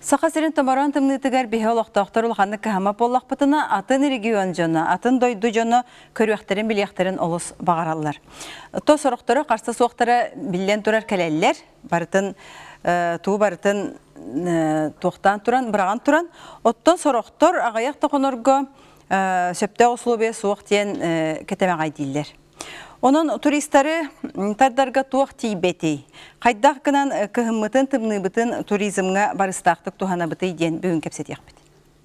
Сақасырын тамаран тымнытыгар бихе олақтақтар улханы кахама боллақпытына атын регион жоны, атын дойду жоны көріяқтерін білияқтерін олыс бағаралар. То сұрықтары қарсы соқтары білден тұрар кәлелер, барытын туу барытын тоқтан туран, бұраған туран. Оттон сұрықтар ағаяқ тоқынырғы сөпті ослубе суықтен кетемеғай дейлер. Onun turistleri tardarga tuğ tibeti. Qaydak kınan kıhımıtın tımnıbıtın turizmga barыстaqtık tuhana bıtı den bugün kepset yaqbet.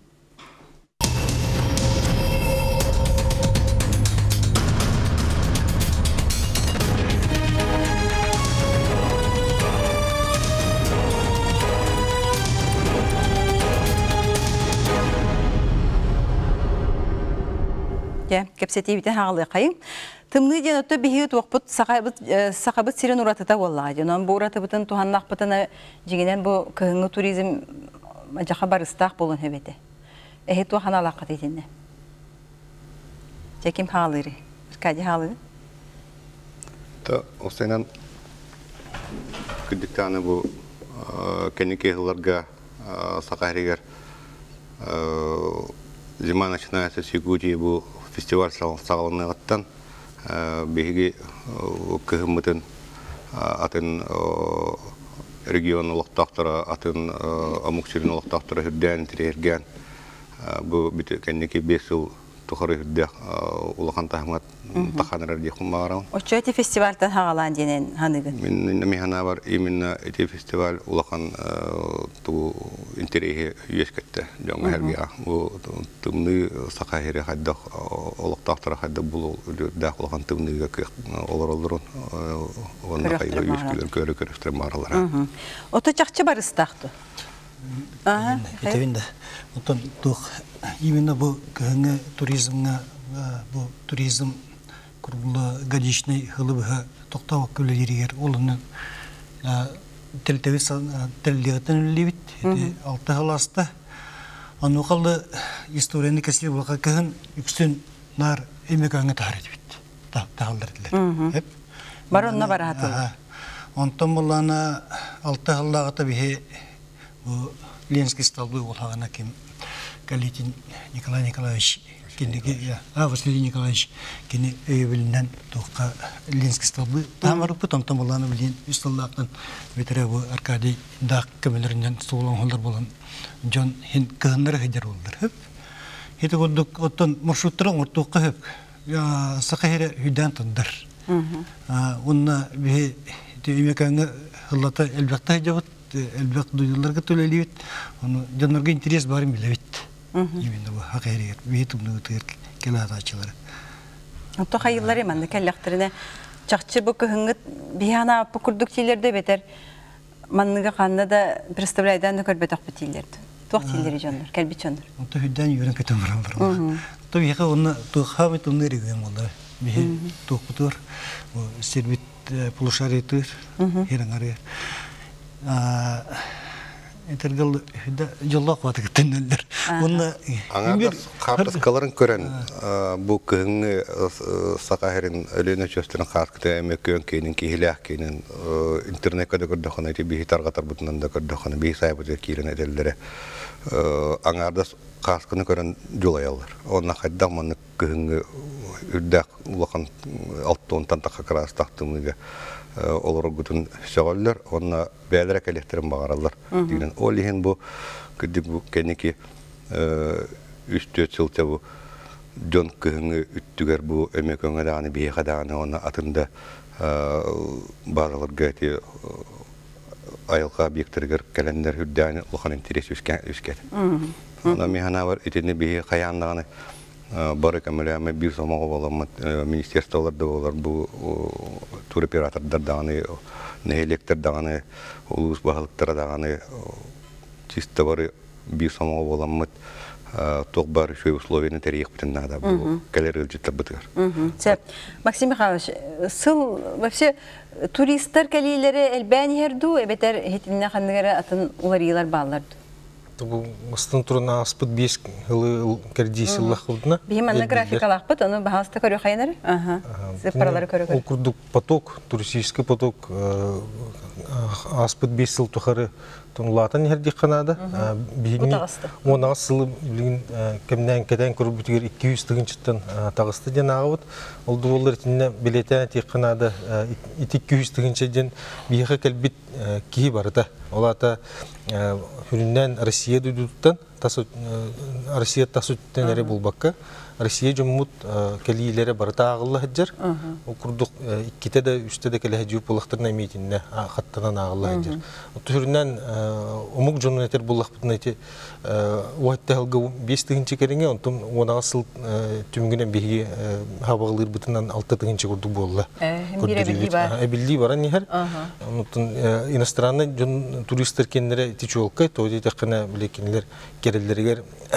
Ya kepseti biten hağlı qayın. Tımlı den ötü bihit waqput saqabıt siren uratıta wallahi. Onun bu uratıbıtın tuhannaqpıtına jigenen bu kıhыңы turizm jaqa barыстaq bolun hebete. Ehet tuhana alaqat etinde. Jekim hağlıry. Kadi hağlıry. Ta osaynan kıdıktana bu kenike hılarga saqahrigar zima начинается с Якутии bu festival sağlanıqtan беги кыгымытын атын регион улуктактары атын амуксирин улуктактары хүрдән тирерген бу бит кеннеки 5 жыл тухары хүрдә улахан тахмат таханырар ди хумарам. Очоти фестивальтан хагалан денен ханыгын. Мен механа бар именно эти фестиваль улахан ту интереге юескетте жаңа хәргә бу тымны сакаһире хадда улуктактары хадда бул да улахан тымныга олоролдурун онда кайга юескелер көрө маралар. Ото чакчы барыстакты. Ага. Этевинде. Отон тух именно бу кыгыңы туризмга бу туризм курулы годичный хылыбыга токтоо көлөлөрүгөр олунун телдегетен либит 6 халаста аны калды историяны кесип булга кыгын үксүн нар эмекаңы тарыт бит. Тахалдырдылар. Баронна бараты. Онтон булана 6 халлагата бихе bu Ленинский столбы улхагана ким Калитин Николай Николаевич кинеге Василий Николаевич кине өйбүлүнөн тукка Ленинский столбы тамарып потом буланы билен истоллактан ветере бу Аркадий дак кемелеринен суулан холдар болгон жон хин кыгындар хедер болдур хөп хете болдук оттон маршруттарын ортукка хөп сакаһире хүдән тындар онна бе демекаңы хыллата элбекта жабыт элбек дуйларга төлөлүбүт аны жандарга интерес барын билебит именно бу хакыйрат бетимни өтөр келатачылар ото хайыллар эманды келлектерине чакчы бу кыгыңыт бияна пукурдуктилерде бетер манныга канна да представляйдан көрбөтөк битилерди токтилери жандар келбит жандар ото хүддөн юрен кетем баралар то яка оны то хамит өнөрүгөн болду бе токутур сервит полушаритыр хераңары интергал жоллок ваты кеттендер. Онда аңа картаскаларын көрөн бу кыгыңы сакаһирин өлөнө чөстөрүн карткыта эмекөн кейинин кихилак кейинин интернетке да көрдөхөн эти бихи таргатар бутунан да көрдөхөн бихи сайбыты кирен эделлере аңарда карткыны көрөн жолаялар. Онна кайда маны кыгыңы үрдак улахан алтонтан такакрас тактымыга олоргутун сөөлөр онна бээлерек электерин багаралар деген олихин бу кыдык бу кенеки 3-4 жылта бу жон кыгыңы үттүгөр бу эмекөңө даганы бие кадаганы онна атында баараларга эти айылга объекттергер келендер хүрдәне улахан интерес үскет ана механа бар этини бие каяндаганы бары камерами бир сомого болом министрликтер болар бу туроператордар даганы не электр даганы улус багылыктар даганы чисто бары бир сомого болом ток бар шөй условияны тарих битен надо бу калерил життер битер. Максим Михайлович, сыл вообще туристтер калилери элбани херду эбетер хетинне ханныгара атын уларыйлар баалар. Bu stantурна аспыт 5 yılı kerdisi laqıldına. Бихиманна графикалақпыт, оны бағалыста көрі қайнары? Зепаралары көрі көрі. Окурдук поток, туристический поток, аспыт 5 yıl тухары тонлатын herdik kanada. Bihini Utağıstı. ona asılı bilgin kemden keden kurbütüger 200 tıgınçıttan tağıstı den ağıt. Oldu olur içinde bileten tek kanada 200 tıgınçıdan bihe kelbit kihi barda. Olata hüründen Rusya duduttan tasut Rusya tasuttan ere bulbakka. Rusya cumhut kelilere barda ağıllı haccar. O kurduk ikide de üstte de kele hacıp bulaklarına emitinde hattanan ağıllı haccar. O hüründen umuk jonun eter bulaklarına eti vahitte halga 5 tıgınçı kerenge ontum ona asıl tümgüne bihi havağılır bütünden 6 tıgınçı kurduk bolla. Hem bir ebilliği var. Ebilliği var niher. Onutun inastranlı turistler kendileri itici olkay. Toyda takına bilekinler gerelleriger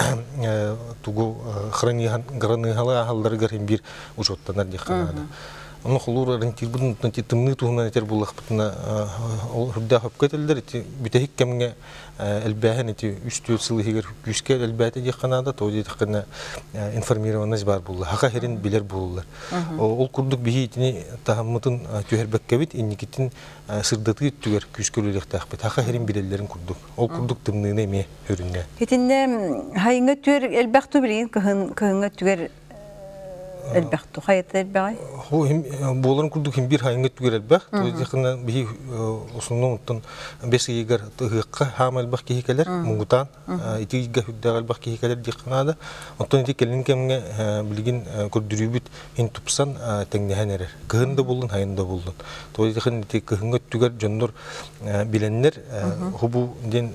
tugu гранıhalı ahalları garın bir uçottanar dikanada. Onu xulur rentir bunun tımны tuğuna eter bullaq butuna hübda hübketeller iti bitehik kemge elbahan iti 3-4 yıl higer güske elbate dikanada toyda takına informirованность бар bullar. Haqa herin biler bulurlar. Ol kurduk bihi itini tahammıtın tüherbekkevet innikitin sırdatı tüger küskölülük taqbet. Haqa herin bilerlerin kurduk. Ol kurduk tımnığına eme hörünge. Hitinde hayınga tüyer elbaqtu bilin kıhınga tüyer elbaqtu hayat elbaqay. Ho hem bolan kurduk hem bir hayınga tüger elbaq. Toyda bihi usunun unutun 5 yigar tıhıqqa hamal baq kehikeler mungutan iti yiga hüdda elbaq kehikeler dikanada. Ondan iti kelin kemge bilgin kurdurubut hin tupsan tengnehan erer. Kıhında buldun hayında buldun. Toyda iti kıhınga tüger jondur bilenler hubu den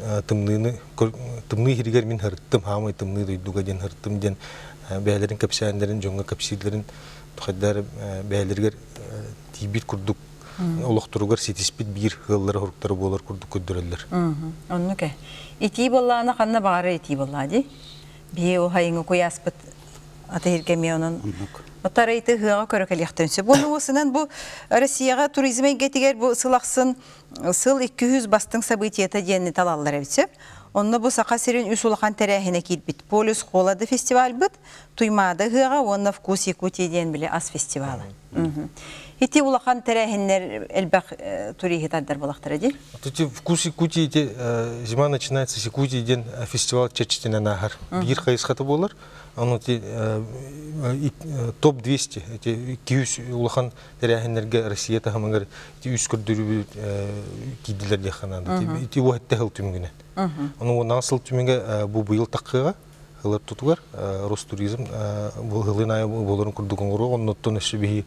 tımnı hiriger min hırttım hamay tımnı duyduga den hırttım den beylerin kapşanların jonga kapşilerin tuhaddar beylerger tibit kurduk olukturugar sitispit bir hılları horukları bolar kurduk ködürürler. Onu ke. İti bollana kanna bağırı iti bolladı. Bir o hayınga koyaspıt atahir kemiyonun. Otara iti hığa körökel yaxtönse. Bunu osынан bu Rusiyaga turizme getiger bu sılaqsın sıl 200 bastın sabıtiyata diyenni talallar evitsep. Onunla bu Sakasirin üsulağan terehine kilbit. Polus Kolada festival bit. Tuymada hığa onunla Vkusi Kuti diyen bile az festivalı. Hiti ulağan terehinler elbaq turihi taddar bolaqtara di? Vkusi Kuti ити зима начинается с Kuti ден фестиваль чечтена нахар. Bir kayıskatı bolar. Onu top 200 200 ulağan terehinlerge Rusya tahamıngar 100 kürdürü kidiler diyanada. Iti vahitte hıl tümgüne. Onu nasıl tümünge bu yıl takığa hılar tutugar Rosturizm bu hılınaya boların kurduğun oru onun tonesi bir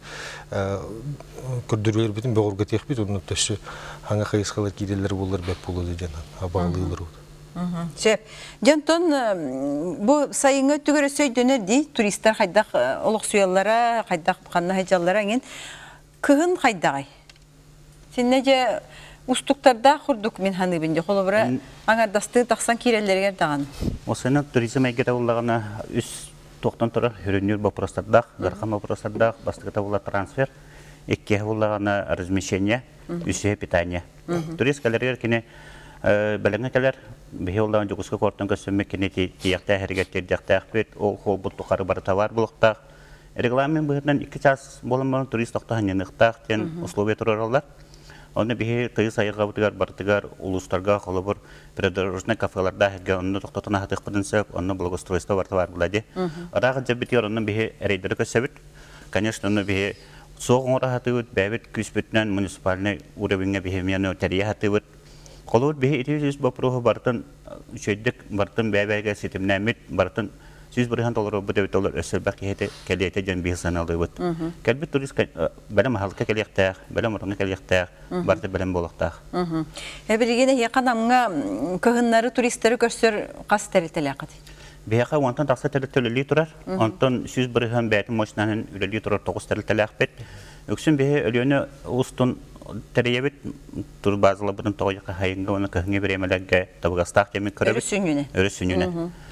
kürdürüler bütün bağırga tekbit onun tonesi hangi kayıskalar giderler bolar bep bolu diyen bağlıylar oldu. Şef, janton bu sayıngı tügörü söydöner di turistler haydak oluk suyallara haydak kanna hejallara gen kıhın haydagay. Sen nece ustuklarda kurduk min hanı bindi kolobra aňar dasty taksan kirellerger dağın. Osana turizm egere ulagana üs toktan tora hürünür вопростарда, зархам вопростарда, бастыгата була трансфер, экке улагана размещение, үсө питание. Туристкаларга кине белеңекелер бе улдан жогуска кортон көсөмөк кине тиякта херегеттер жактакпет, ол холбут тукары бар товар булукта. Регламент быһынан 2 час боломон турист токтаһанныкта тен условия туралар. Onu bir kıyı sayırga bıtıgar, barıtıgar, uluslarga kolubur, predorojna kafelarda hege onu toktatına hatık pıdınsep, onu благоустройство var buladı. Arağı cebitiyor onu bir ereydiri kösebit. Конечно, onu bir soğuk ora hatıvıt, bevit küsbütünen munisipalini uğrabinge bir hemiyonu teriye hatıvıt. Kolubur bir itiyoruz bu prohu barıtın şeydik, barıtın bevege sitimnemit, barıtın $100 bu devlet olur öselbek yete keliyete jan bir sanalı bud. Kelbit turist belam halka keliyekta, belam orna keliyekta, barda belam bolaqta. Bilgine yaqanamga kıhınları turistleri görsör qas teritelaqat. Beqa ondan taqsa teritelli turar. Ondan 100 birhan bäti moşnanen üleli turar 9 teritelaqbet. Öksün behe ölüne ustun teriyebit tur bazıla bunun toyqa hayınga onu kıhınga beremelerge tabgastaq demin kırıp. Örüsününe.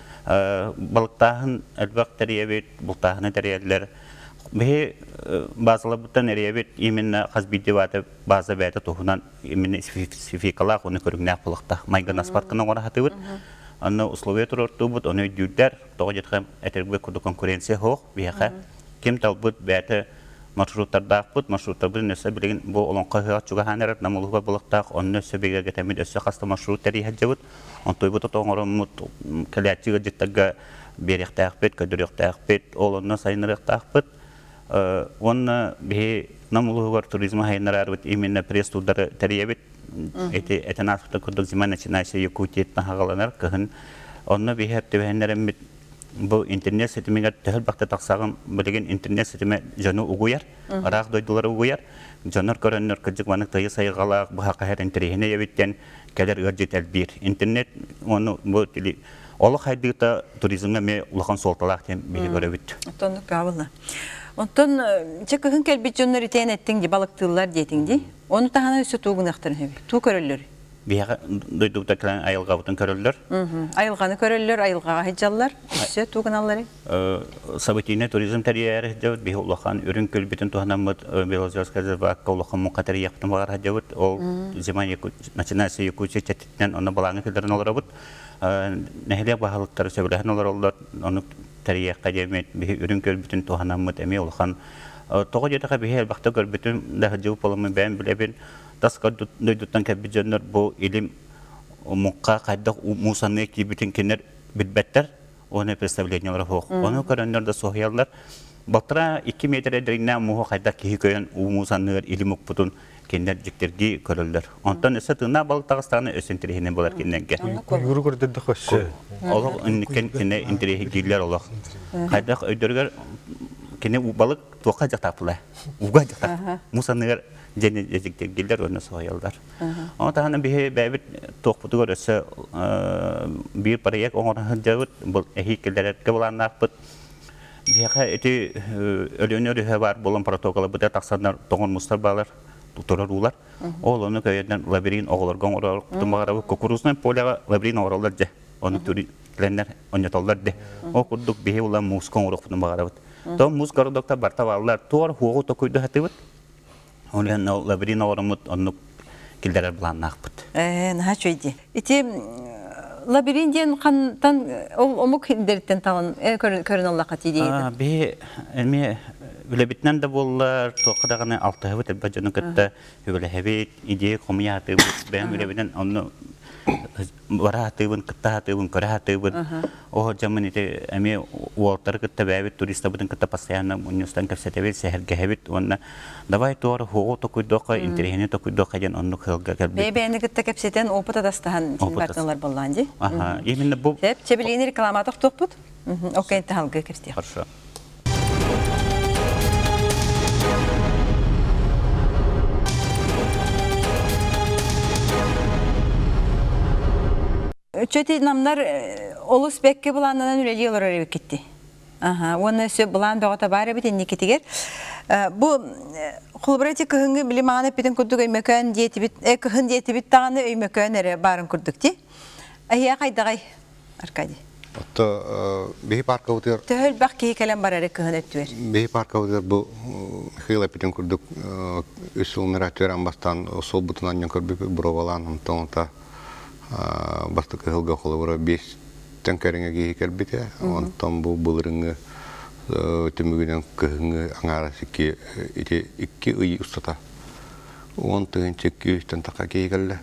Balıktağın elbaq teriyebit, bultağını teriyediler. Behe bazıla butan eriyebit iminna qazbidi vada bazı bäti tohunan iminna sifikala onu körügnaq balıqta. Maygan aspartqına ora hatıvıt. Onu условия tururtu bud onu düdler. Toğu jetqam eterbe kudu konkurensiya hoq. Behe kim talbut bäti маршруттардақпыт, маршруттарды нөсі білген бұл олонқа хыға чуға ханерат намылыға болықтақ, оны нөсі беге кетемет өсі қасты маршруттары хаджабыт, он тойбыты тоңырымыт кәләтчіға жеттіға беректәқпет, көдіректәқпет, олонна сайнырықтақпыт, оны бе намылығығар туризма хайнарарбыт именно пресс-турдары тәребет, әтен асықты күрдік зима начинайся Якутиетна хағаланар, кығын, оны бе әпті бәйінлерімбет бұл интернет сетімегер тәхіл бақты тақсағым білген интернет сетіме жаны ұғуяр, арақ дойдылары ұғуяр, жаныр көрінер күрдік ванық тайы сайғалақ, бұға қағар интернетіне ебеттен кәлер үржет әлбір. Интернет, оны бұл тілі, олы қайдығыта туризмге ме ұлақан солталақ тем бейі көребет. Оттонды қабылы. Онтон, чек күн кәлбет жонлар етейін әттіңді, балықтылар дейтіңді. Оны тағана өсі туғын ақтырын әбі. Ту көрілер. Бияға дойдықта кілін айылға бұтын көрілдер. Айылғаны көрілер, айылғаға хеджалар. Өсі туғын алары. Событийный туризм тәрияр әдеуіт, бейі ұлақан үрін көлбетін туғанамыд Белозерская резерватқа ұлақан мұқатар яқтын бағар әдеуіт. Ол зима начинайся Якутия чәттетінен оны балаңы келдерін олар бұд. Нәхілек бағалықтары сөбіләхін олар олар, оны тәрияққа демет, бейі үрін көлбетін туғанамыд әме ұлақан. Тоғы жетіға бейі әлбақты көлбетін дәхі жауып олымы бәйін білебен. Тасқа дойдуттан кәбі жөнлер бұл илім мұққа қайдақ мұсаны кейбітін кенер білбәттер, оны представлениялар хоқ. Оны көрінлер де соғиялар. Бақтыра 2 метр әдіріңнен мұғы қайдақ кейі көйін мұсанығыр илім ұқпытын кенер жіктерге көрілдер. Онтан өсі тұғына балық тағыстағына өсін тірехіне болар кенненге. Юру көрдеді қошы. Олық үннікен кене интерехі кейлер олық. Қайдақ өйдергер кене балық туаққа жақтапылай. Уға жақтап. Мұсанығыр Жені езіктергелер оны соғайалдар. Онтағаны бейі бәйбіт тоқпыты көрісі бір параяк оңырын жауыт, бұл әйкелдеретке болан ақпыт. Бейіға әті өліні өрігі бар болын протоколы бұда тақсандар тоғын мұстар балар, тұтырыр ұлар. Ол оны көйерден лабирин оғылырған оралықтың бағарабы кукурузынан поляға лабирин оғыралар же. Оны түрілендер ойнаталар де. Ол күрдік бейі ұлан мұсқын оралықтың бағарабыд. Том мұз көрдікті бартавалар туар хуғы тоқойды хатыбыд. Олен лабирин орамыт оннук килдерер булан нақпыт. Наха чөйді. Ити лабиринден қантан омук хиндерттен талын көрін Аллақа тейдейді? Бе, әме үләбітнен де болылар, тоқыдағаны алтығыбыт әлбәт жоны күтті үләбіт, идея қомия атыбыт, бәйім үләбінен оны бара атыбын, кытта атыбын, көрі атыбын. О, жамын еті әме уолтары күтті бәйбіт, туриста бұдың күтті пастаяны университеттен көпсетебет, сәхірге әбет, онына давай туары хуғы тоқуйдоқа, интерехіне тоқуйдоқа ден оны қылға кәлбет. Бәйбәйіні күтті көпсетен опыт адастаған бартылар болған де? Именно бұл... Чебелейін рекламатық тоқпыт? Окейнті халғы көпсетек. Хорошо. Чөйті намнар олыс бәкке бұланынан үлелі олар әрі кетті. Оны сөп бұлан бәғыта бары бітен не кетігер. Бұл құлбырайты күхінгі білім ағаны бітін күрдік өймекөн дейті біт тағаны өймекөн әрі барын күрдік де. Әйе қайдағай, Аркадий? Отто бейі парка өтер... Төхіл бақ кейі кәлем бар әрі күхін өттуер. Бейі парка өтер бұл Михаила бітін күрдік үс ұлмыра түрен бастан сол бұтын аннен күрдік бұровалан ұмтауынта бастық ғылға қолы бұра 5 тәңкәріңе кейі кәлбеті. Онтан бұл бұлырыңы түмігінен күхіңі аңарасы екі ұй ұстата. Он түгін чеккі үстен таққа кейі кәлі.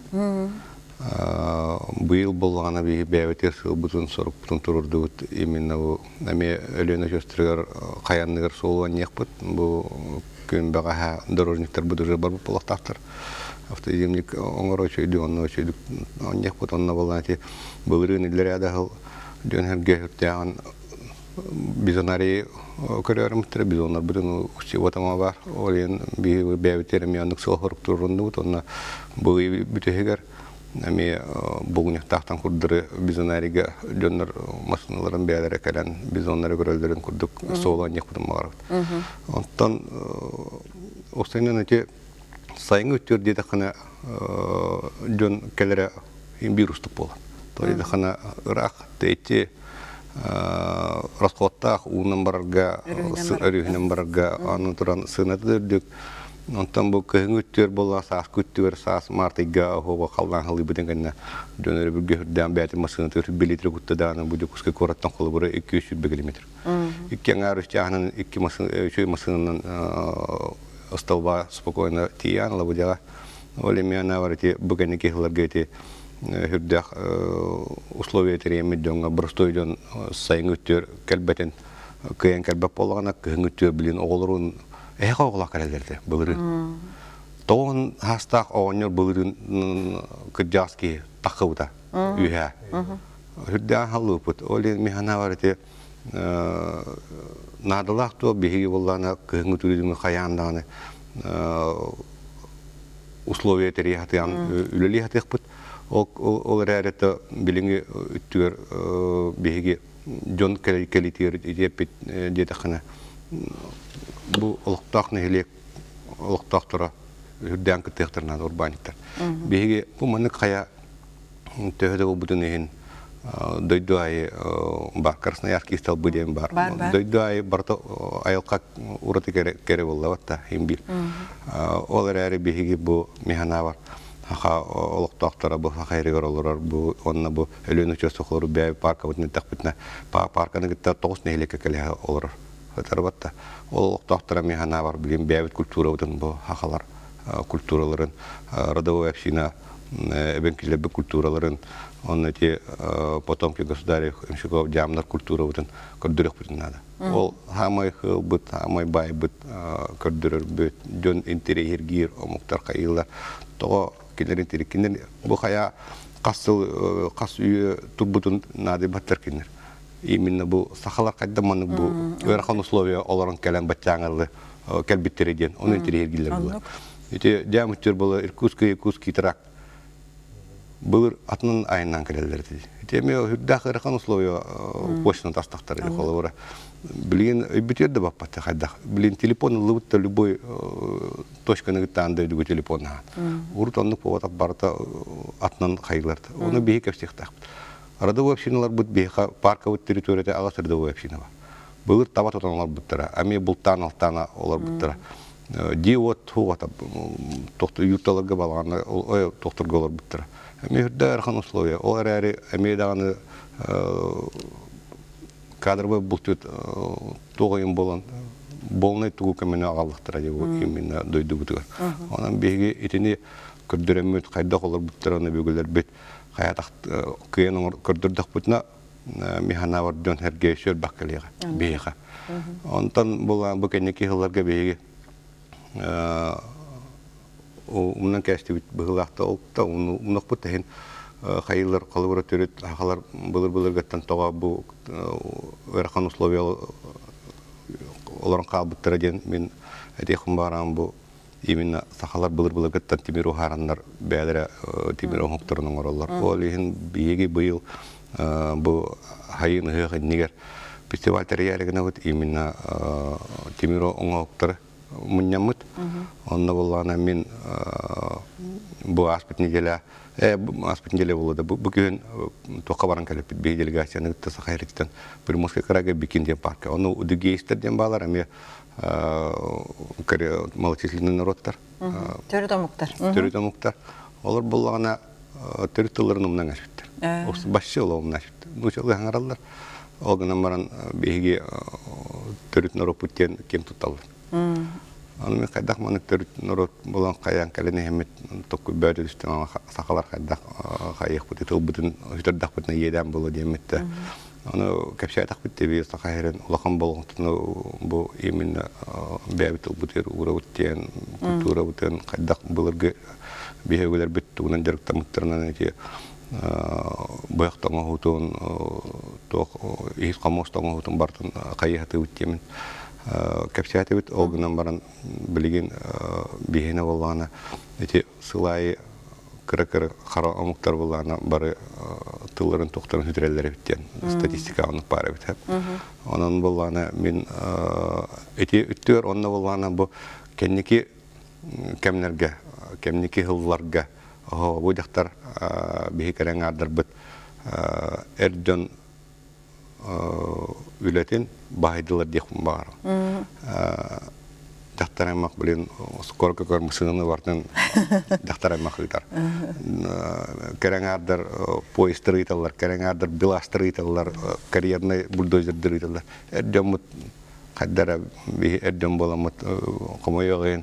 Бұйыл болғаны бәйбетер сыл бұтын сұрып бұтын тұрырды бұт. Именно әме өліні жөстіргер қаянығыр солуан еқпыт. Бұл күн бағаға дорожниктер бұды жыл бар бұл болақтақтыр. Автоземник оңыр өчөйді, оны өчөйді. Он еқпыт, онына болған әте бұлырын үлдері адағыл жөнерге үрттеған бизонарий көрерімттері, бизонар бұдың ұшты отама бар. Олен бәйбетеріме анық сол құрып тұрырынды бұд. Онына бұғы бүтігер бұғын тақтан күрдірі бизонарийге жөнер масыналарын бәйлері кәлін бизонары көрелдерін күрдік солуан еқпыдың мағар бұд. Онтан осайынан әте сайын өттер дейді қана жөн кәлері бір ұстық болады. Дейді қана ұрақ, тәйте, расқуаттақ, уынан барарға, өрігінен барарға, аны тұран сынаты дөрдік. Онтан бұл күйін өттер бола, саас күттігер, саас мартайға, оға қалдан қылы бұдың кәнна жөнері бір көрден бәті масыны төрі білетірі күтті дағаны бұды күске көраттан қолы бұры 200 километр. Икки аңар үстяғынан икки масынынан осталба спокойно тиян лабудяға. Оле мияна бар эти бүгенеки хыларга эти хүрдәк условия теремет донга бростойдон сайын өттөр кәлбәтен кыян кәлбәп болғана кыян өттөр билин оғылырын эха оғыла кәрелерді бұлырын. Тоғын хастақ оғыныр бұлырын кырджаски тақыбыда үйә. Хүрдәк халы бұд. Оле мияна бар эти надылақ то беги болғана кыян өттөрдің қаяндағаны условия терияхтыян үлелі хатықпыд. Ол рәрәті біліңі үттігер беги жон кәлітер етепет детіқіні. Бұл ұлықтақ нәхелек, ұлықтақ тұра үрдән күттіқтірінады урбаниктар. Беги бұл мұны қая төхеді бұл бұтын ехін дойду айы бар, Красноярский стал бұден бар. Дойду айы барты айылқа ұраты кәрі болла ватта, ембір. Ол рәрі беги бұл механа бар. Аха олықтақтара бұл хақайрығыр олырар, онына бұл өліні чөстіқлары бәй парка бұтыны тақпытына. Парканы күтті 9 нәйлеке кәлі олырар. Өтарбатта. Олықтақтара механа бар, білген бәйбіт культура бұтын бұл хақалар культураларын, родовой община, әбенкілебі культураларын, оны те потомки государев, имшиков, джамнар культура бұтын көрдірек бұтын нады. Ол хамай хыл бұт, хамай бай бұт көрдірер бұт, жон интерьер гир, омуқтар қайылар. Тоғы кенерин тереккенер, бұл қая қас үйе турбутын нады баттар кенер. Именно бұл сақалар қайдаманы бұл өрақан условия оларын кәлен баттаңарды кәлбеттері ден, оны интерьер гилер бұл. Өте дәміттер бұл Иркутский трак. Бұл атының айынан кәрелерді. Өте мен үрдәқ өрақан условия почтаны тастақтары қолы Блин, өйбітерді баппатты қайдақ. Блин, телефон лыбытта любой точканы гыттаанда өйдігі телефонна. Урут оннық поватап барыта атынан қайыларды. Оны бейі көпстектақ. Родовой общиналар бұд бейіға парка бұд территорияда ағас родовой община бар. Бұлыр табат отаналар бұттыра. Әме бұлттан алтана олар бұттыра. Диот хуғатап, юрталарға балағаны, тоқтырға олар бұттыра. Әме үрді әрхан условия. Олар әрі әме дағаны кадровый бұлтет тоғайын болан, болнай туғы көмені ағалықтыра деп именно дойды бұтығар. Онан бейге етіне көрдіремет қайдақ олар бұттыраны бөгілер бет қаятақ күйен көрдірдік бұтына механа бар жон әрге шөр баққалиға бейға. Онтан болған бұкенекі ғыларға бейге ұмынан кәсті бүт бұғылақты олықта ұмнық бұттайын хайылар қалыбыра төрет ақалар бұлыр гаттан тоға бұл өрқан условия оларын қалбыттыра ден мен әтеқім барам бұл именно сақалар бұлыр гаттан темиру харандар бәдірі темиру ғұқтырының оралар. Ол ехін бейге бұйыл бұл хайын ғығын негер фестиваль тәриялігіне бұд именно темиру ғұқтыры мұннямыд. Онна болғана мен бұл аспет неделя аспет неделя болды. Бұл күйін тоққа баран кәліп бей делегацияны ғыттаса қайреттен бір Москва қараға бекінден парка. Оны үдігейстерден бағалар, әме малочисленный народтар. Төрітомуқтар. Олар болғана төріттілерін ұмнан әшіптер. Башшы ола ұмнан әшіптер. Нұшылы ғаңаралар. Олғынан баран бейге төріт народ бүттен кем тұтталыр. Аны мен қайдақ маны төріт народ болған қаян кәліне әмет тоққы бәрі үстен сақалар қайдақ қайық бұты тұл бұтын үтірдақ бұтына еден болу деметті. Аны кәпші айтақ бұтты бей сақайырын ұлақан болғантыны бұл емін бәбі тұл бұтыр ұра бұттен, культура бұтын қайдақ бұлырғы бейгілер бұтты ұнан жарықта мұттырынан әте бұяқтаңа ғутын, ехіз қамостаңа ғутын бартын қайықаты өттемін. Кәпсияты өт олғынан баран білген бейгені болғаны әте сылайы кірі-кірі қара омықтар болғаны бары тылырын тоқтарын хүтірелері өттен статистика онық бары өт. Онын болғаны мен әте өттер онына болғаны бұл кәннекі кәмнерге, кәмнекі ғылларға бұйдақтар бейгерен ардыр бұд әрден үлетін бағайдылар дейхім бағарым. дахтараймак билен скорка кормысыны бартын дахтараймак ыйтар. Кереңардар поезд ыйталар, кереңардар биластыр ыйталар, карьерный бульдозер ыйталар. Эддемут каддара би эддем боламут комойогын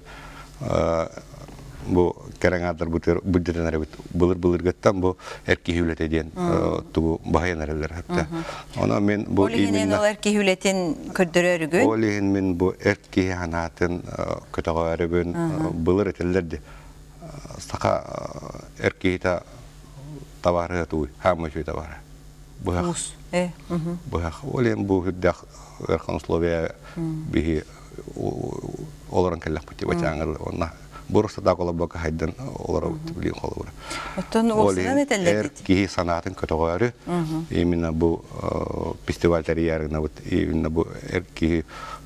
бу кереңардар буддетенер бит булыр гаттан бу эрки хүлете ден ту баянарлар хатта. Ана мен бу именно эрки хүлетен көрдөрөрүгүн. Олин мен бу эрки ханатын көтөгөрүгүн булыр этелерди. Сака эрки та товары туй, хамыжы товары. Бу олин бу хүддах верхан условия би олоран келлак бути бачаңыр онна Бурса да колобка хайдан олар билин холора. Оттон олсан этелдет. Ки санатын көтөгөрү. Именно бу фестивальдер ярына вот именно бу эрки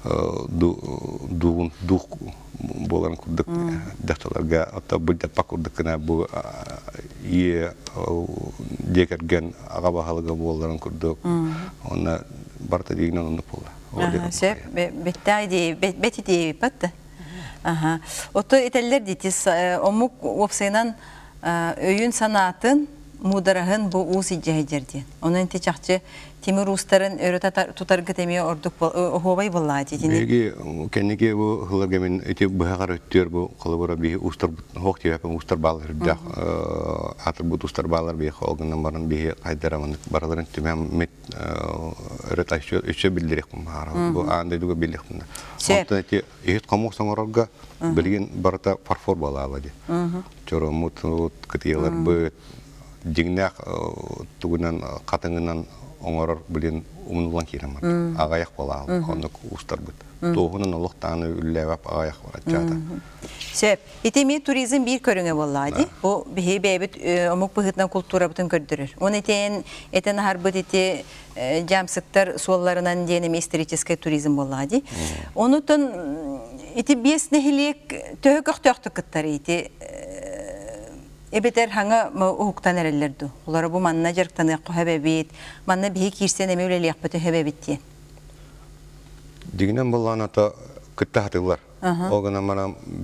ду болан кудык дакталарга ата булда пакудыкна бу е декерген агабахалга боларын кудык. Онна барта дигнен онны болду. Сеп беттайди бетти патта. Aha. Oto eteller ditis omuk opsaynan öyün sanatın mudarahın bu usi ceherdi. Onun teçahçı Timur Ustar'ın öğrete tutargı temiyor orduk hovay vallahi dedi. Peki kendiki bu hılagemin eti bahar ötüyor bu kalabora bir ustar hok diye yapım ustar bağlar da atribut ustar bağlar bir halkın barın bir kaydaraman baraların tümem met öğrete işe bildirek bu anda duga bildik bunda. Hatta eti et kamu sangarga bilgin barata parfor bağladı. Çoro mutlu kıtiyalar bu dignak tugunan katınınan oңорор билин умнулан киремат. Агаяк болал, оны устар бит. Тоғунун улуктаны үлләвап агаяк барачата. Сеп, итеми туризм бир көрүңө боллады. Бу бейбит омук быгытна культура бутун көрдүрөр. Оны этен харбыт ити жамсыктар суолларынан дене исторический туризм боллады. Онутун ити бес нехилек төгөктөктү кыттары ити Ebeter hanga hukuktan erellerdi. Olara bu manna jarktan yakko hebebit, manna bihi kirsen emevleli yakbeti hebebit diye. Diginen bollan ata kıtta hatılar. O gana mana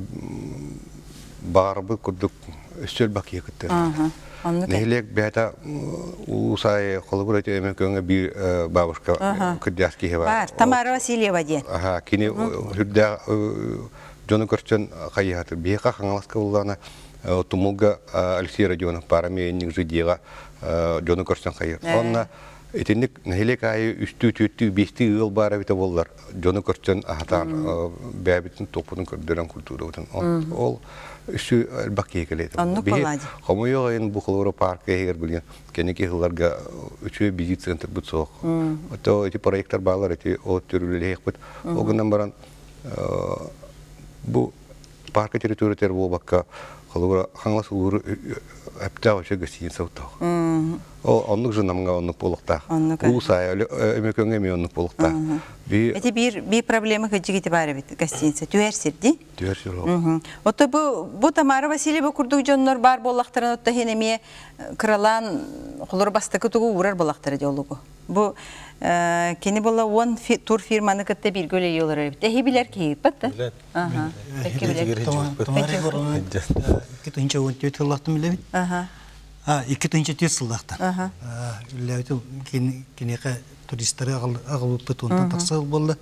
bağırбы kurduk üstül bakiye kıttı. Nehlek beta usay kolubur eti emek önge bir babushka kıdyaski heva. Var, Tamara Vasilyeva diye. Aha, kini hüdda jonu körçön kayıhatı. Biyeka hangalıska bollana Тумулга Алексей Родионов парамейник жидега жону көрсен кайыр. Онна этинник нехелек айы үстү төттү бести ыл бара бите боллар. Жону көрсен ахатар бәбитин топунун көрдөрөн культура утун. Ол үстү бакие келет. Хомойо ен бу холора парк эгер билген кенеки хылларга үчө визит центр бутсок. Ото эти проекттер баалар эти о төрүлөлек бут. Огунан баран бу парк территориятер болбакка Колора ханглас улуру аптау шегесин саутау. Оннук жынамга оннук болукта. Усай эмекөнгө ме оннук болукта. Эти бир проблема кыжыгыты бар бит гостиница түерсирди. Түерсир. Ото бу Тамара Васильева курдук жоннор бар болактарын отто хенеме кралан колор бастыкы тугу урар болактары жолугу. Бу кени бола он тур фирманы кытта бир гөле йолор бит. Эхи билер ки батта. Ага. Тамара борон кетинче он төтүллактым билебит. Ага. Иккетинче төтүллактан. Үлләүтү кинеке туристтер агылып бутунтан таксыл болду.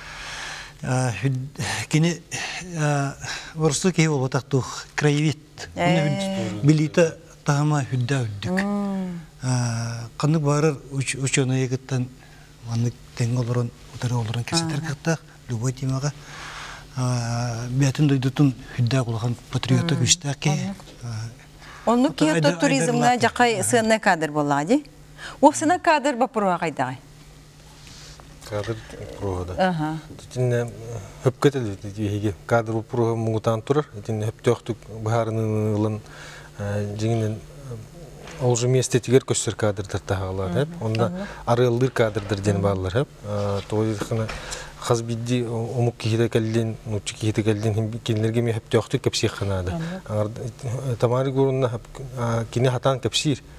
Кини ворсу ки болотакту краевит. Билита тама хүддә үддүк. Каны барыр учоны егеттен маны теңгел борон утары олорун кесетер кытта любой темага бетин дойдутун хүддә кулган патриоттук үстәке. Онну киото туризмна жакай сынна кадр боллади. Опсына кадр бапурга кайдагай. Кадр провода. Ага. Тинне хөпкетел диге кадр бапурга мугутан турар. Тинне хөптөктүк баарынын ылын жиңинен ол же месте тигер көстөр кадрдар тагылат. Онда арылдыр кадрдар ден барлар хеп. Тоydukны хазбидди омук кихиде келден, нучу кихиде келден кинлерге ме хөптөктүк кепсих канады. Тамары гурунна кине хатан кепсир.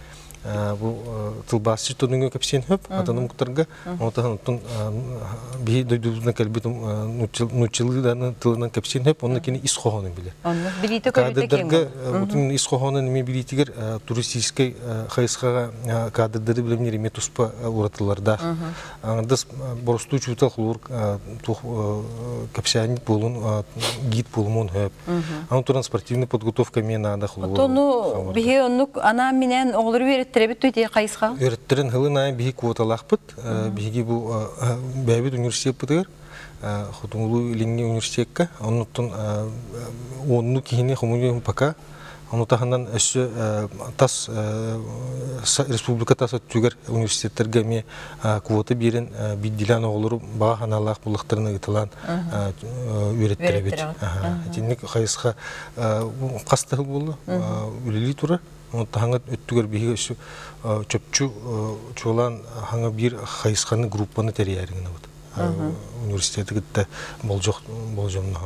бу тылбасы тонуңа кепсен хөп атаным кутарга отан би дойдулна калбит нучылдан тылынан кепсен хөп онна кини исхоны биле. Онны билите көрүтө кадрдерге утун исхоны неме билитигер туристический хайсга кадрдерди билем неме туспа уратыларда. Андас борсту чута хлор тух кепсен болун гид болмон хөп. Ан транспортивный подготовка мен надо хлор. Тону бихе онну ана менен оглор береттеребит түйте кайыска. Өрттерин хылына бихи квоталакпыт. Бихи бу бәбит университет бутыр. Хотуңулу линги университетка. Оннуттан онну кихини хомуни пока. Онутахандан өсө тас республика тас түгер университеттерге ме квота берен биддилан оглору бага ханалак булактарына гытылан өрттеребит. Тинник хайыска кастыл болду. Үлели тура. Таңат өттүгөр биге өсү чөпчү чуулан хаңа бир хайысканы группаны терияриңин абыт. Университети гытта болжомнаган.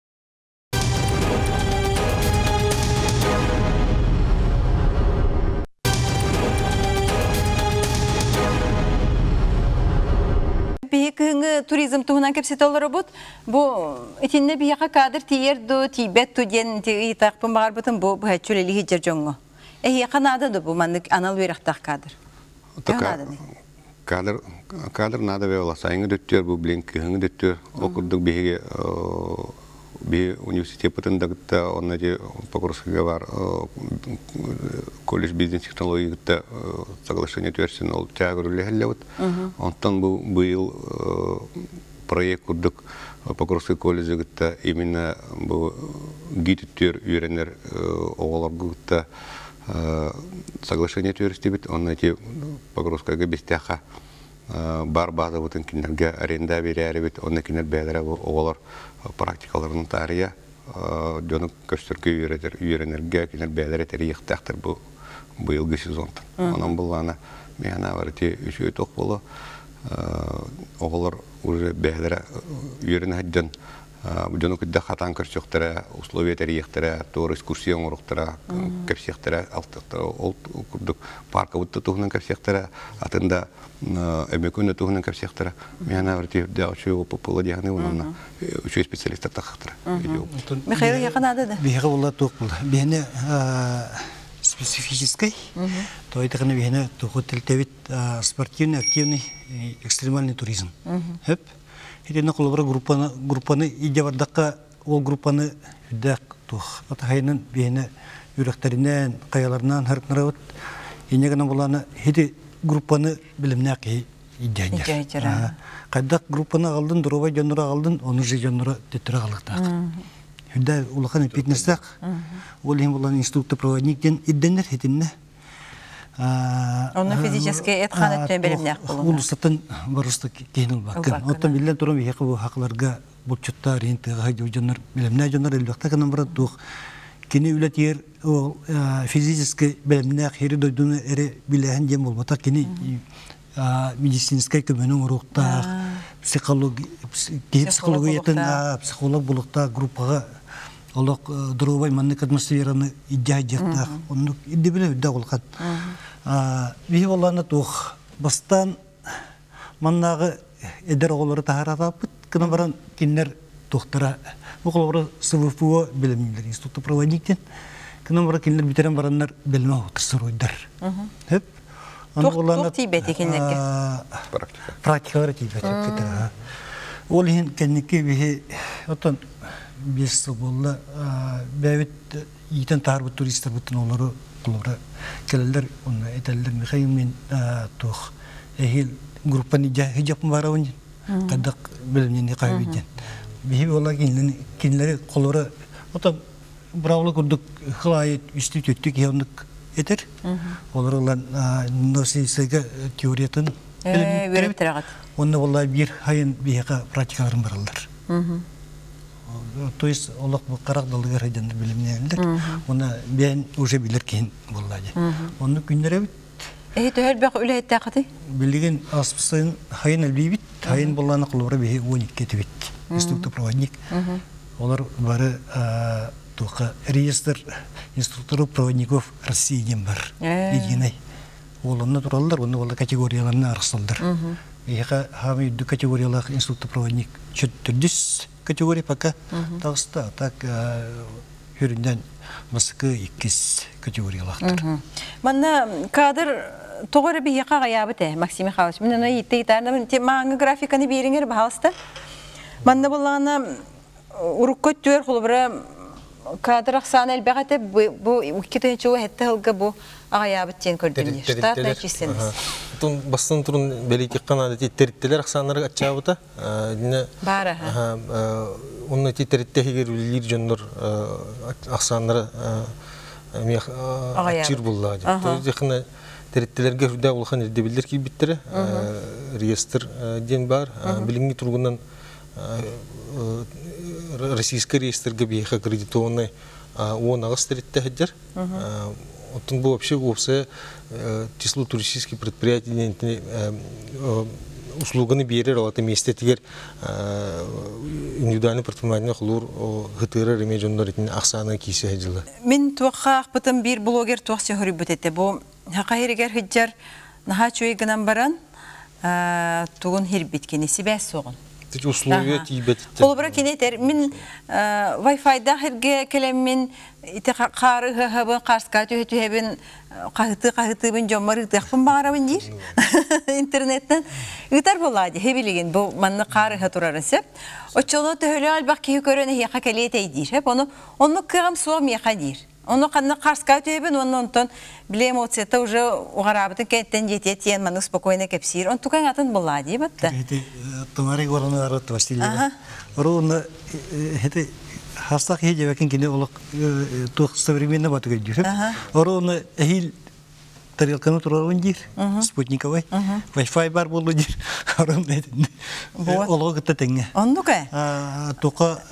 Бихе туризм туһунан кепсет олар бут. Бу итинне бихе кадр тиерду тибет туден тиитакпын багар бутун бу хачулели хижер жоңго. Канада бу маннык анал верахтах кадр. Кадр надо вела сайын дөттөр бу билен кыһын дөттөр окурдук биге би университет патындагытта онна же Покровскийга бар колледж бизнес технологиягытта соглашение төөрсүн ол тягырылы хеллебит. Онтан бу быйыл проект курдук Покровский колледжигытта именно бу гидтер үйренер оголоргутта соглашение төөрстебит. Онна же Покровскийга бестяха бар база бутын кинерге аренда берәрбит. Онна кинер бәдәре оголор практикаларын тария дөнөк көстөркө үйренерге кинер бәдәре тарихтактыр бу быйылгы сезонтан. Анан булганы мен аварти үшөй ток боло оголор уже бәдәре үйренәдән дөнөк дә хатан көрчөктөрө условия тарихтары тор экскурсия оңруктара кепсектара алтыктара ол курдук парка бутта тугунан кепсектара атында эмекөнө тугунан кепсектара мен аварти да очу попула дияны унан үчөй специалисттар тахтара. Михаил якынады да. Биге булла тук булды. Бене специфической, то это kana бене тук телтевит спортивный, активный, экстремальный туризм. Хеп. Хидена колобра группаны иде бардакка ол группаны дак тух. Атайнын бене үрөктөрүнөн, каяларынан харкнарабыт. Инегенен буланы хиди группаны билимнак идея. Кайдак группаны алдын, дурубай жонура алдын, оны же жонура тетире калыктак. Хүдә улахан фитнестак. Ол һәм булган инструктор проводниктен идденер хитинне. Оны физически этханат белән билимнак булган. Ул сатын барыста кейнел бакын. Оттан билен турам яқы бу хакларга булчутта рентега жонор билимнак жонор элбакта кана бара тух. Кини үлетер ол физически билимнак хири дойдуны эре билен жем болбата кини медицинская көмөнүн урукта психологиятын психолог булукта группага олок дурубай маннык атмосфераны идеяжакта онну идди биле да кылган бии боланы тух бастан маннагы эдер оголору тахаратапыт кына баран кинер тухтара буколору СВФО билимдер институты проводниктен кына бара кинер битерен барандар билме отурсуруйдар хеп Тух тибет екенлерге. Практикалар тибет. Ол ен кеннеке бихе отан бес болла бәвит итен тарбы туристер бутын олары олары келелер оны этеллер Михаил мен тух эхил группаны хижап барауын кадак билимнени кайбиден. Бихе ола кинлери колары отан бравлы курдук хылайет үстү төттүк яндык етер. Оларылан носисеге теориятын беріп тұрағат. Онда олар бір хайын бейеға практикаларын баралар. То есть олақ бұл қарақдалығы райденді білімнелер. Оны бәйін уже білер кейін болады. Оны күндері бит. Төхер бәқ үлі әтті ақыты? Білген аспысайын хайын әлбей бит. Хайын боланы қылуыра бейі 12 кеті бит. Инструктор проводник. Олар бары реестр инструкторов проводников России бар. Единый. олонна тураллар, оны олар категорияларына арысталдар. Бейха хамы үдді категориялар инструктор-проводник чөттүрдіс категория пока тағыста, так хүрінден масықы 2 категориялақтыр. Манна кадр тоғыры бейха ғаябы тә, Максим Михайлович. Мен оны етті етарында, маңы графиканы беріңер бағалысты. Манна болағына ұрыққа төр құлыбыры кадр ақсаны әлбәғаты бұл 2 чуы әтті ғылғы бұл ағаябы тен көрдіңдер. Штатна чистеніз. Бастан тұрын бәлейкек қанады теттеріттелер ақсанлары атчабыта. Бары. Оны теттерітте егер үлілер жонлар ақсанлары атчыр болла. Жақына тереттелерге хүрді олған ерде білдер кейбіттері. Реестр ден бар. Білінгі тұрғынан российский реестрге бейха аккредитованный он ағыз теретте әддер. Оттың бұл вообще опция число туристических предприятий услуганы берер, а это месте тигер индивидуальный предпринимательный хлор гтр ремеджондар этин аксаны кисе хаджилы. Мен туаққа ақпытым бір блогер туақсы хөрі бүтетті. Бұл хақайрегер хыджар наха чуй гынан баран туғын хер биткені сибәс соғын. Условия тибетте. Олбара кенетер мен Wi-Fi-да херге келеммен ите қары хабын қарска төһебен қахыты жоммар тахпын бағарабын дир. Интернеттен ытар болады. Хебилеген бұл манны қары турарын сеп. Очоло төһөлө албақ ки көрөне яқа келете дир. Оны кыгам суам яқа дир. Оны қанна қарска төһебен оннан билем оцета уже угарабытын кеттен жететен маны спокойно кепсир. Он тукан атын болады батта. Тумари гораны арат Василия. Орона это хастах хеже вакин кине олок тух современно батыгы дир. Орона эхил тарелканы турарын дир. Спутниковый. Wi-Fi бар болду дир. Орона олок тетеңе. Ондука. Тока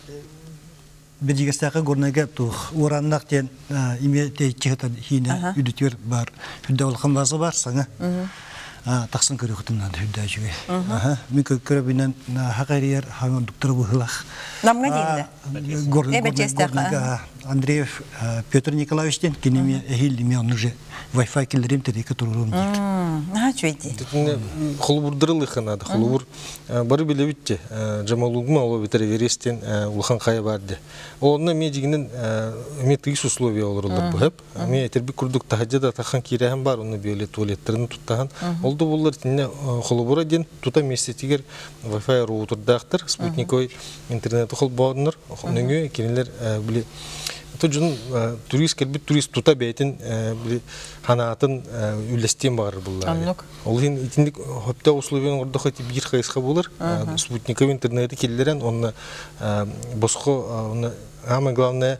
Бедигастака горнага тух ураннак тен име те чехта хина үдүтөр бар. Хүдө олхан базы бар саңа. Тақсын көріқтімнан хүдді жүге. Мен көрібінен хақайрияр хаңын доктор бұғылақ. Намға дейінді? Горнага Андреев Петр Николаевичтен кенеме әйілдеме оны же Wi-Fi келдерем тәрекі тұрғырым дейді. Чөйді? Құлыбұрдырылы қанады. Құлыбұр бары біле бітті. Жамалуғыма олы бітір верестен ұлған қая барды. Онына мен дегенен мен тығыз условия олырылыр бұғып. Мен әтербі күрдік тағаджада таққан кереғен бар. Оны бөлі туалеттерін тұттаған. Олды болар тіне құлыбұра ден тұта местетігер Wi-Fi роутырдақтыр. Спутниковый интернеті құл бағыныр. Оныңы кенелер біле Тоджун турист келбит турист тута бейтин ханатын үлестен бар булар. Ол ин итиндик хопта условиялар орда хати бир хайска булар. Спутниковый интернети келдерен онны боско онны самое главное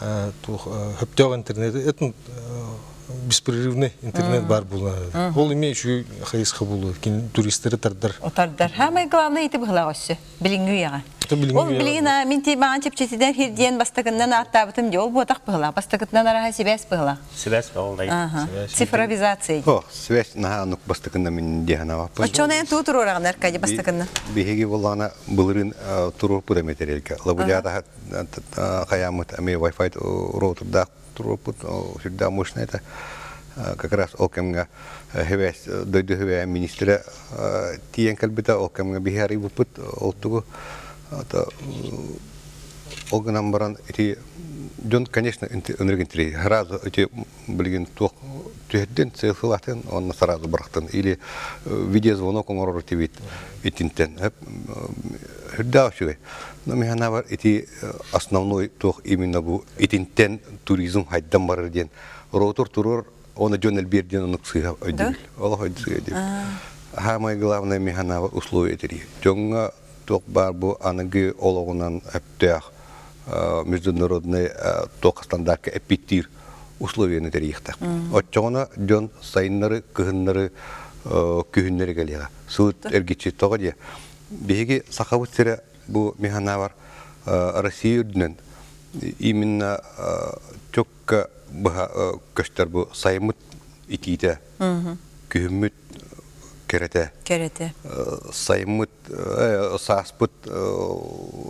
хопта интернети этн беспрерывный интернет бар булар. Ол имеющий хайска булар. Туристтер тардар. Отардар. Самое главное ити быглагысы. Билингуяга. Ол билигина мен тибан чепчетиден хирден бастыгыннан аттабытым де ол ботак быгла. Бастыгытнан араха себес быгла. Себес болдай. Цифровизация. Связь на анук бастыгынна мен деханава. Очонен тутур ораган аркади бастыгынна. Биһиги боллана былырын турур пуда материалка. Лабулята хаямыт ами Wi-Fi роутерда турур пуд всегда мощно это как раз окемга хевес дойду хеве министра тиен калбита окемга бихари бупут олтугу это огнамбаран эти Дон, конечно, энергетический. Сразу эти блин tuhedden цифрлатен он сразу брахтан или видеозвонок он ротивит итинтен. Худашуе. Но мы ханавар эти основной тох именно бу итинтен туризм хайдан барден. Ротор турор он джонел берден он ксиха один. Аллах один. Самое главное мы ханавар условия эти. Джонга тох барбу анаги ологунан аптех международный тох стандарт эпитир. Условия на территориях. Отчона Джон Сайнеры, Кхнеры, Кхнеры галега. Суд эргичи тогоди. Беги сахавутсера бу механавар Россию днен. Именно чокка бха каштар бу саймут итите. Кхмут керете. Керете. Саймут саспут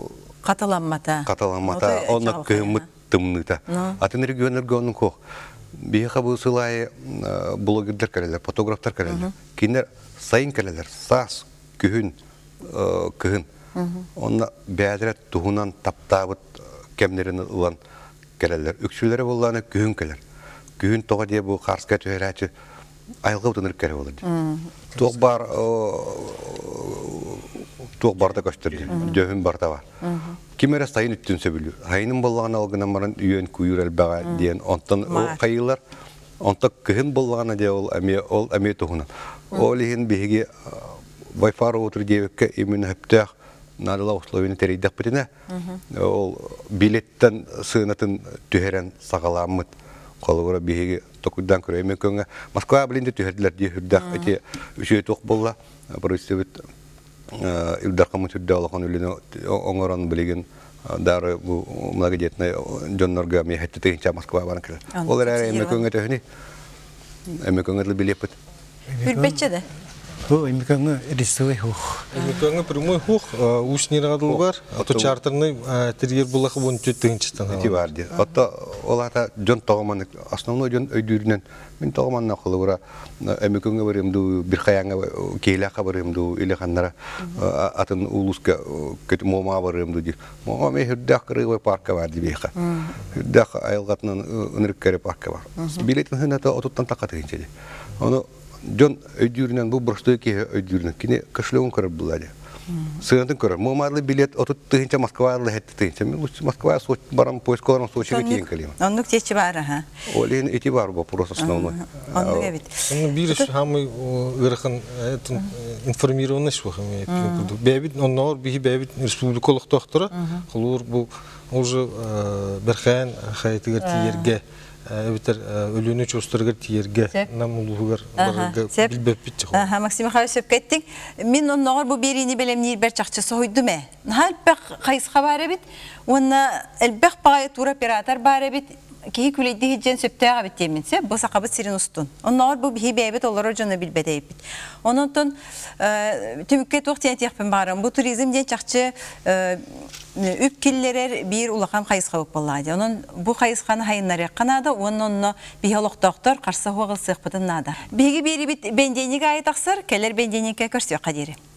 Каталаммата. Каталаммата. Он кхмут тымныта. Атын регионер гонун кох. Бейха бұл сылай блогерлер кәлелер, фотографтар кәлелер. Кинер сайын кәлелер, сас, күхін, күхін. Онна бәдірет туғынан таптабыт кәмнерін ұлан кәлелер. Үксілері болғаны күхін кәлер. Күхін тоға де бұл қарсқа түйерәчі айылға ұтыныр кәлі болады. Тоқ барда көштерді, дөхін барда бар. Кемері сайын үттін сөбілі. Хайының болғаны алғынан маран үйен күйір әлбәға дейін. Онтан қайылар, онтан күхін болғаны де ол әме тұғынан. Ол ең бейге Wi-Fi отыр дейвекке емін өптіғ надыла условияны тәрейдік бітіне. Ол билеттен сығынатын түхерен сағаламыд. Қолығыра бейге тоқыдан көрі емен көңі. Москва білінде түхерділер дей үрдіғ әте үші тоқ болла. Бұрыстебет Илдарқамын түрді алақан өліне оңыран білеген дары многодетный жоннорға мехетті тегінші Москва барын кірі. Ол әрі емен көңі төхіне. Емен көңі білеп біт. Үрбетче де? Имикаңы рисовый хух. Имикаңы прямой хух, уш нерадыл бар, ато чартерный тергер булақы бұны төттігіншістен. Эти варди. Отто олата жон тоғыманы, основной жон өйдүрінен, мен тоғыманна қолы бұра, әмекіңі барымды, бір қаяңа кейләқа барымды, или қаннара атын улуска мома барымды дейік. Мома мен хүрдәқ қырығы парка бар дейбейқа. Хүрдәқ айылғатынан үніріккәрі парка бар. Билетін хүнәті отуттан таққа тегінші де. Жон өйдүрінен бұл бұрысты кейі өйдүрінен, кені кішілігін көріп бұлады. Сығынтын көріп. Мұғамарлы билет отут тығынша Москваға әтті тығынша. Мен Москваға барам поисковарам Сочиға кейін көлеймін. Онлық течі бар, аға? Ол ең еті бар бұл, просто основной. Онлық әбет. Бір хамы ұрықын информированность бұқым. Бәбіт, оннауыр бейі бәбіт республикалық тоқтыры. Құлуыр бұл уже бірқайын қайтығыр тиерге. Өтер өлүнү чөстөргөр тиерге нам улугар билбеп битчи. Максим Михайлович кеттик. Мен онногор бу берини белемнир бер чакчы сойду ме. Халбек кайсыга бары бит. Онна элбек багай тур оператор бары бит. Кей күлейді хиджен сөптәға біттеймінсе, бұл сақабы сирин ұстын. Оннағыр бұл бейбет олар жөні білбедей біт. Онын түмікке тоқтен текпін барым. Бұл туризмден чақчы үпкеллерер бір улақан қайысқа өк болады. Онын бұл қайысқаны хайынлар еққанады, онын бейхалық доқтор қарсы хоғыл сықпытын нады. Бейгі бері біт бенденеге айытақсыр, кәлер бенденеге көрсе қадері.